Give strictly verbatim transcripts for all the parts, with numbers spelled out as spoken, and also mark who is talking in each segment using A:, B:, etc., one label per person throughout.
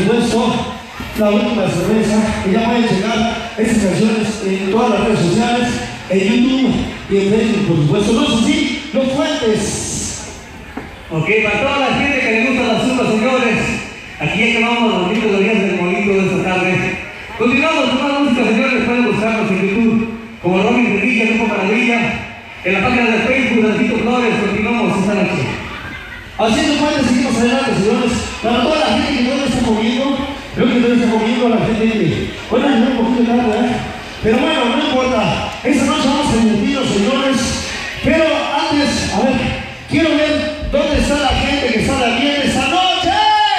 A: supuesto, la última cerveza, que ya pueden llegar estas canciones en todas las redes sociales, en YouTube y en Facebook, por supuesto. No es así, Los Fuentes.
B: Ok, para toda la gente que le gusta las uvas, señores, aquí ya acabamos los bonitos los días del molito de esta tarde. Continuamos con más música, señores, pueden buscarnos en YouTube como Robin Revilla, Grupo Maravilla, en la página de Facebook de Tito Flores. Continuamos esta noche.
A: Así es, Fuentes, seguimos adelante, señores. Para toda la gente que no está comiendo, creo que no está comiendo, la gente que, bueno, un poquito tarde, ¿eh? Pero bueno, no importa. Esta noche vamos a divertirnos, señores. Pero antes, a ver, quiero ver dónde está la gente que sale bien esta noche.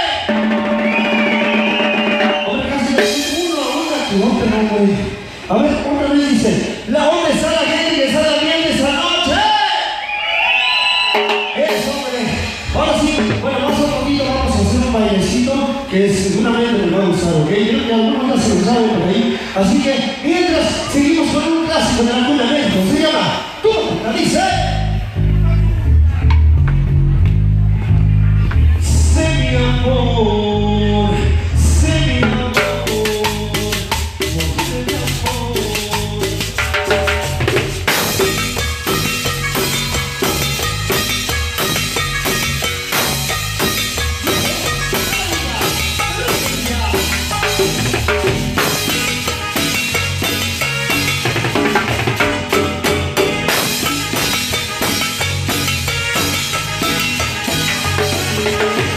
A: A ver, casi uno, una, que no, que no, güey. A ver, otra vez dice, ¿la dónde está la gente que sale bien esta noche? Eso, hombre. Ahora sí, bueno, más un poquito vamos a hacer un bailecito que seguramente les va a gustar, ¿ok? Yo creo que algunos ya se lo saben por ahí. Así que, mientras seguimos con un clásico de la cuna de México, se llama Tú, la dice. Sé mi amor, sé mi amor, sé mi amor.
C: We'll be right back.